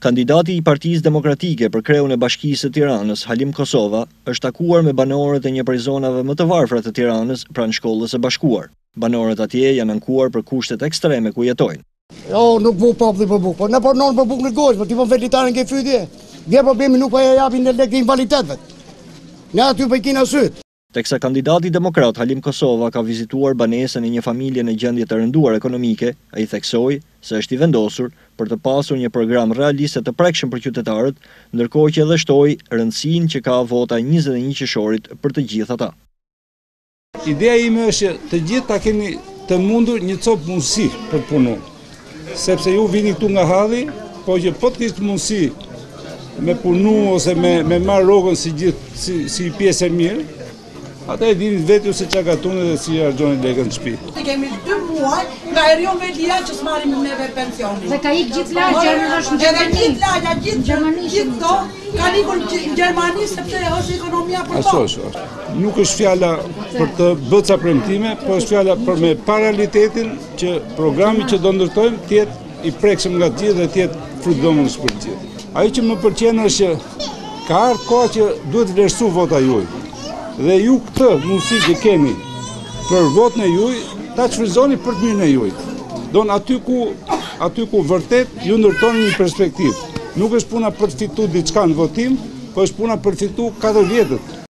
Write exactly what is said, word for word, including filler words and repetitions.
Kandidati i Partisë Demokratike për kreun e Bashkisë së Tiranës, Halim Kosova, është takuar me banorët e një prej zonave më të varfra të Tiranës pranë Shkollës së Bashkuar. Banorët atje janë ankuar për kushtet ekstreme ku jetojnë. Jo, nuk vu populli për bukë, po ne po non për bukë në gojë, po ti po vetëtarën ke fytje. Vje problemi nuk po ja japin në lek të invalitetëve. Ne aty po i kina syt. Teksa kandidati demokrat Halim Kosova ka vizituar banesën e një familje në gjendje të rënduar ekonomike, ai theksoi se është i vendosur për të pasur një program realist të prekshëm për qytetarët, ndërkohë që edhe shtoi rëndësinë që ka vota njëzet e një qershorit për të gjithë ata. Ideja ime është të gjithë ta keni të mundur një copë mundësi për të punuar. Sepse ju vini këtu nga halli, po që po të kishtë mundësi me punu ose me, me marrë rogën si, gjithë, si, si pjesë e mirë, ata e dini vetë se çka gatune dhe si harxhoni lekën në shtëpi. Ne kemi dy muaj nga erion Velia që s'marrim neve pensionin. Dhe ka ikë gjithë lagja është në Gjermani. Gjithë lagja, gjithë gjithë to, kanë ikur në Gjermani sepse është ekonomia për to. Ashtu është. Nuk është fjala për të bërë ca premtime, po është fjala për me paralitetin që programi që do ndërtojmë të jetë i prekshëm nga të gjithë dhe të jetë frutëdhënës për të gjithë. Ajo që më pëlqen është që ka ardhur koha që duhet vlerësu vota juaj. Dhe ju këtë mundësi që keni për votën e juaj, ta shfrytëzoni për të mirën e juaj. Don aty ku aty ku vërtet ju ndërtoni një perspektivë. Nuk është puna për të fituar diçka në votim, po është puna për të fituar katër vjetët.